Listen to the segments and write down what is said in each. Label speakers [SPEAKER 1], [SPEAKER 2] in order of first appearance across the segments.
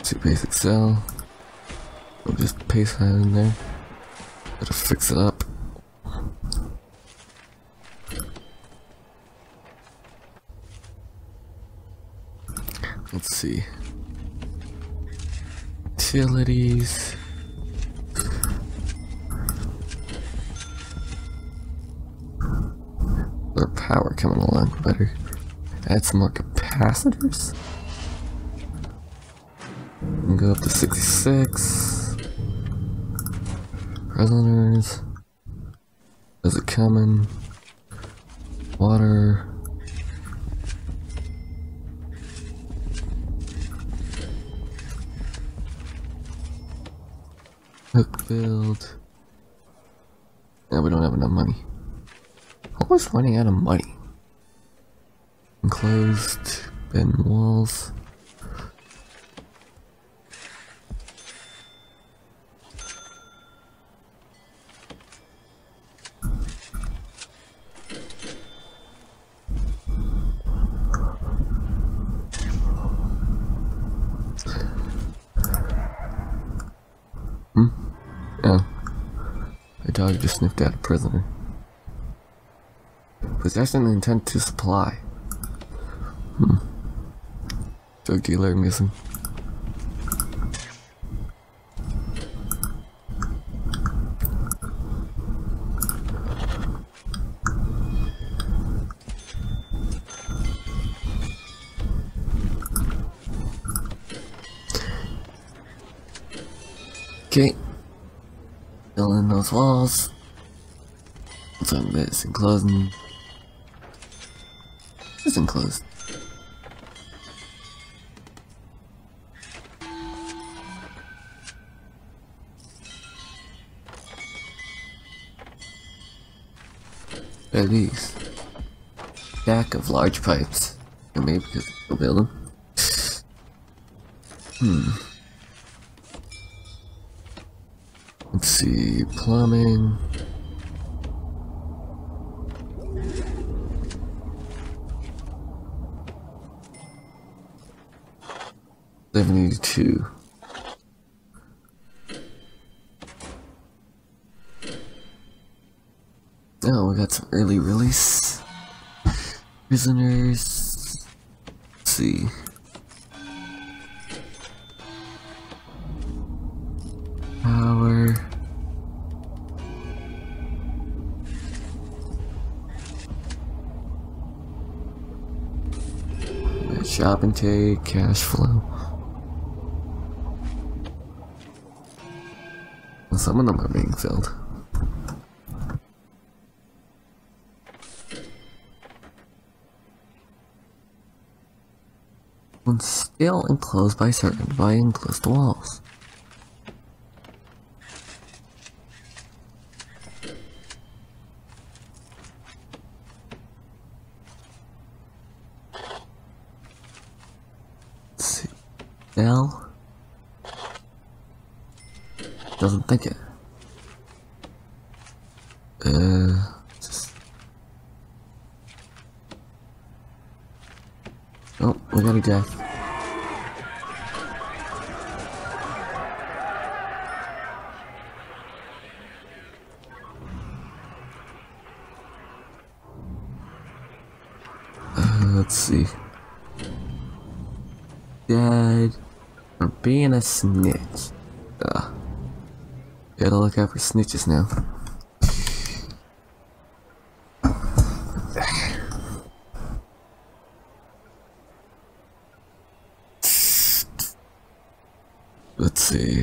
[SPEAKER 1] to basic cell. We'll just paste that in there. Gotta fix it up. Let's see. Utilities. Their power coming along better. Add some more capacitors. And go up to 66. Resonators. Is it coming? Water. Hook build. Yeah, we don't have enough money. Always running out of money. Enclosed bin walls. Oh. My dog just sniffed out a prisoner. Possession and intent to supply. Drug dealer missing. Okay. Fill in those walls. What's on this? Enclosing. It's enclosed. What are these? Stack of large pipes. And maybe because we'll build them. Let's see, plumbing. $72. Oh, we got some early release prisoners. Let's see. Power. Shop intake, cash flow. Well, some of them are being filled. When still enclosed by enclosed walls. L doesn't think it. Just... Oh, we got a death. Let's see. Dead. For being a snitch. Gotta look out for snitches now. Let's see.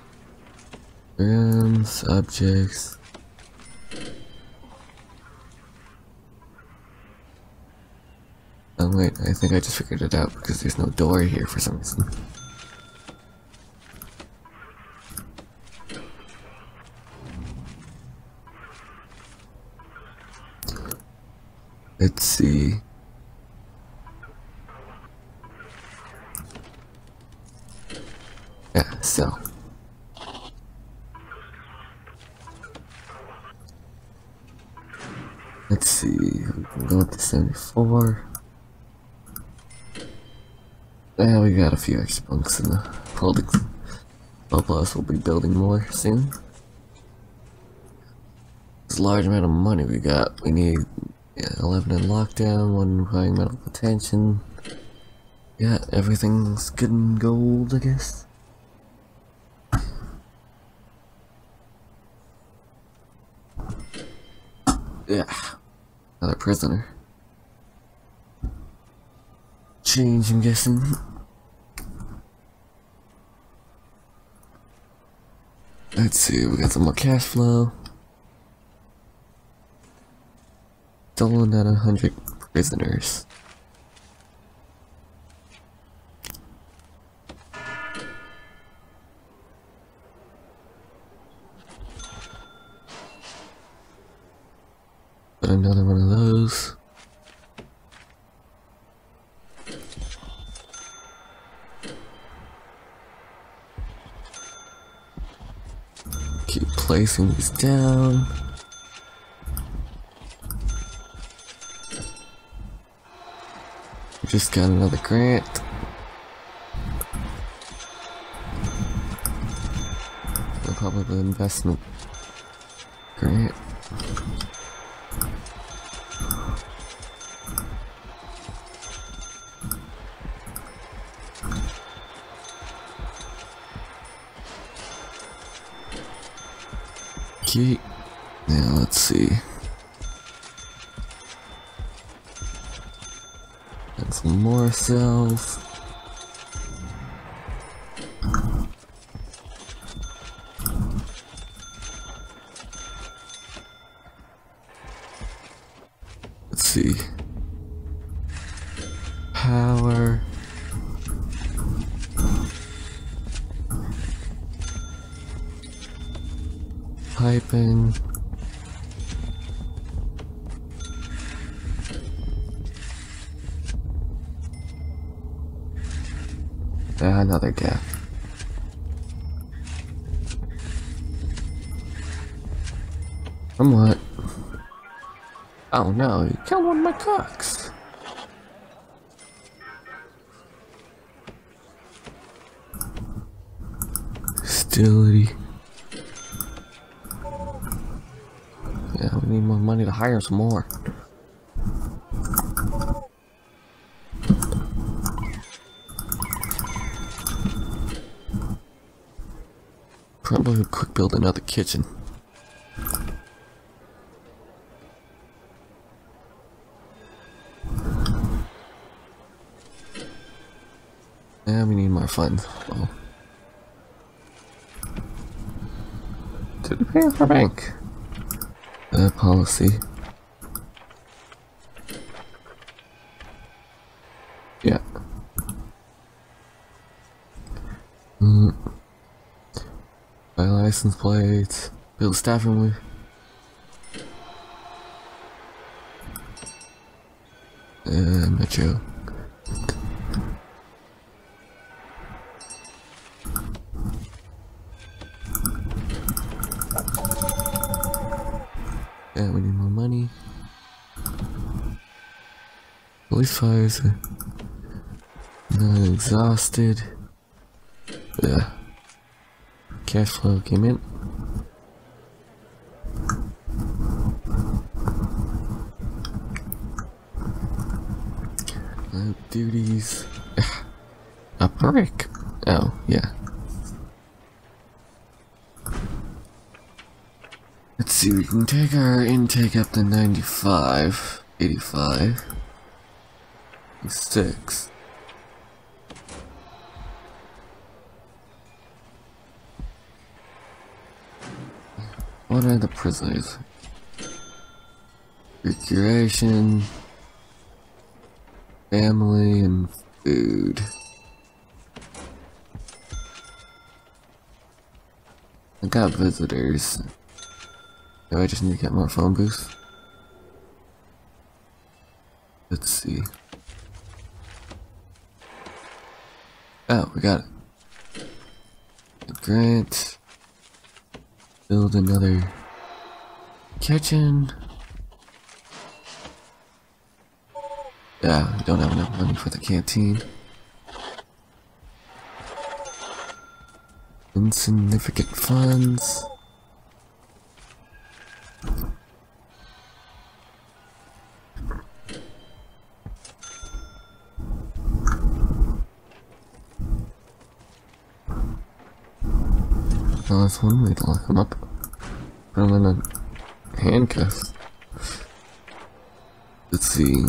[SPEAKER 1] Objects. Oh wait, I think I just figured it out because there's no door here for some reason. Let's see. Yeah, so. Let's see, we can go up to 74. Yeah, we got a few extra bunks in the holdings. Well, plus we'll be building more soon. This large amount of money we got. We need 11 in lockdown, 1 requiring medical attention. Yeah, everything's good in gold, I guess. Yeah, another prisoner. Change, I'm guessing. Let's see, we got some more cash flow. Stolen at 100 prisoners. But another one of those. Keep placing these down. We just got another grant. The public investment grant. Okay, now let's see. And some more cells. Let's see. Power. Piping. Another death. From what? Oh no, you killed one of my cooks. Hostility. Yeah, we need more money to hire some more. Probably quick build another kitchen. Yeah, we need more funds. Oh. Did we pay off our bank? Policy. Yeah. Buy license plates. Build staffing with. Metro. Yeah, we need more money. Police fires are not exhausted. Yeah. Cash flow came in. Duties. A brick. Oh, yeah. Let's see, we can take our intake up to 95, 85, 6. What are the prisoners? Recreation, family, and food. I got visitors. Do I just need to get more phone booths? Let's see. Oh, we got it. A grant. Build another kitchen. Yeah, we don't have enough money for the canteen. Insignificant funds. Well, that's one way to lock him up. Put him in a handcuffs. Let's see.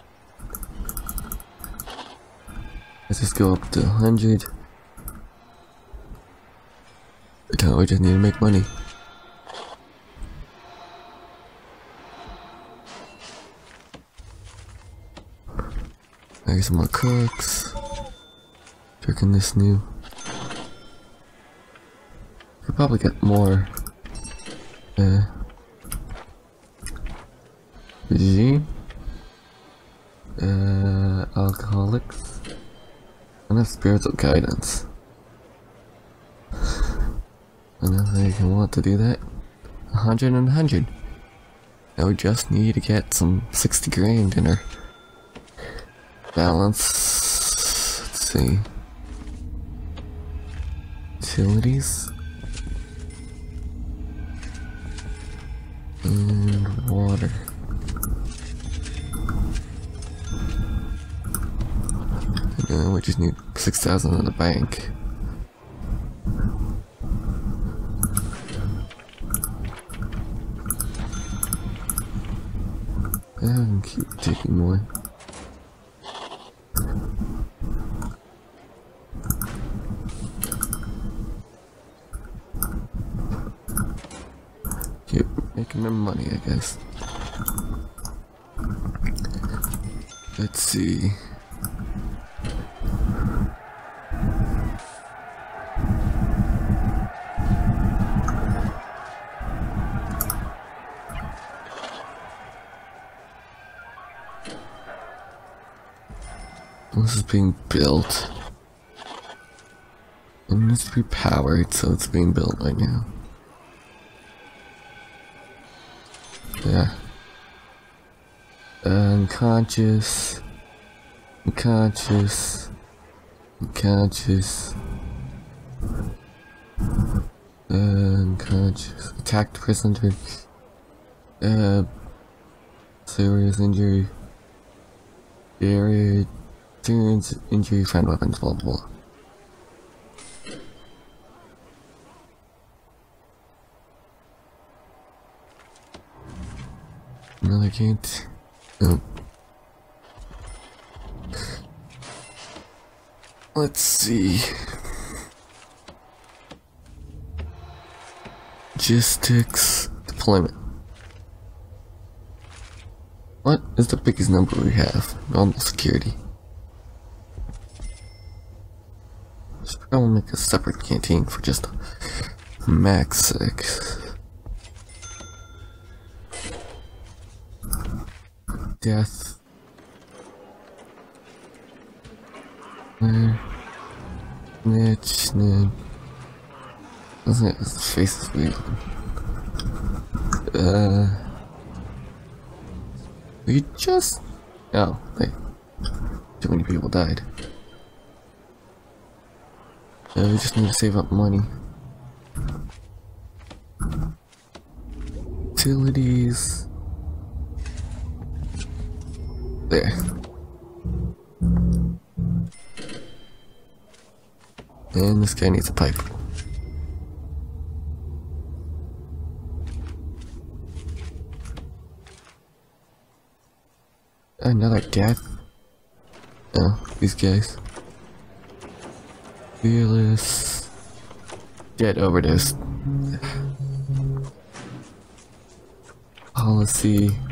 [SPEAKER 1] Let's just go up to 100. No, we just need to make money. There's some more cooks. Checking this new. Could probably get more. G. Alcoholics. And that's spiritual guidance. And if they can want to do that, 100 and 100. Now we just need to get some 60 grand in our balance. Let's see. Utilities. And water. And then we just need 6,000 in the bank. I can keep taking more. Keep making them money, I guess. Let's see. This is being built. It needs to be powered, so it's being built right now. Yeah. Unconscious. Unconscious. Unconscious. Unconscious. Attacked prisoner. Serious injury. Area. Serious injury, found weapons, blah blah blah. No, I can't. Oh. Let's see. Logistics deployment. What is the biggest number we have? Normal security. I'll make a separate canteen for just max 6. Death. Snitch. Doesn't it? His face is weird. We just. Oh, wait. Too many people died. We just need to save up money. Utilities. There. And this guy needs a pipe. Another death. Oh, these guys. Fearless. Dead overdose. Policy.